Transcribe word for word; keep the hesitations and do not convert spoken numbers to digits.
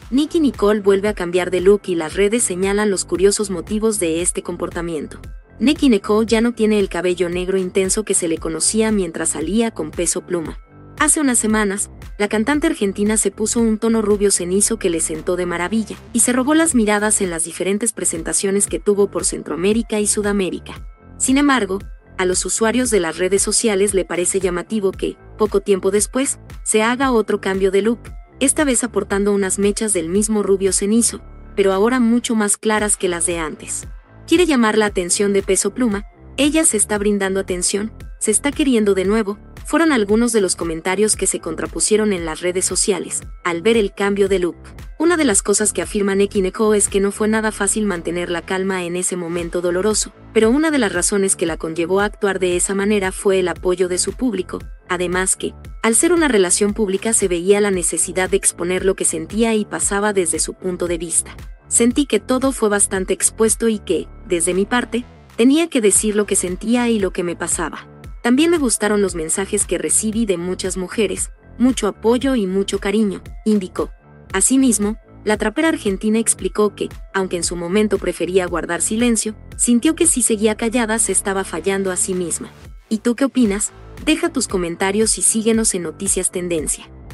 Nicki Nicole vuelve a cambiar de look y las redes señalan los curiosos motivos de este comportamiento. Nicki Nicole ya no tiene el cabello negro intenso que se le conocía mientras salía con Peso Pluma. Hace unas semanas, la cantante argentina se puso un tono rubio cenizo que le sentó de maravilla, y se robó las miradas en las diferentes presentaciones que tuvo por Centroamérica y Sudamérica. Sin embargo, a los usuarios de las redes sociales le parece llamativo que, poco tiempo después, se haga otro cambio de look, esta vez aportando unas mechas del mismo rubio cenizo, pero ahora mucho más claras que las de antes. Quiere llamar la atención de Peso Pluma, ella se está brindando atención, se está queriendo de nuevo, fueron algunos de los comentarios que se contrapusieron en las redes sociales, al ver el cambio de look. Una de las cosas que afirma Nicki Nicole es que no fue nada fácil mantener la calma en ese momento doloroso, pero una de las razones que la conllevó a actuar de esa manera fue el apoyo de su público, además que, al ser una relación pública se veía la necesidad de exponer lo que sentía y pasaba desde su punto de vista. Sentí que todo fue bastante expuesto y que, desde mi parte, tenía que decir lo que sentía y lo que me pasaba. También me gustaron los mensajes que recibí de muchas mujeres, mucho apoyo y mucho cariño, indicó. Asimismo, la trapera argentina explicó que, aunque en su momento prefería guardar silencio, sintió que si seguía callada se estaba fallando a sí misma. ¿Y tú qué opinas? Deja tus comentarios y síguenos en Noticias Tendencia.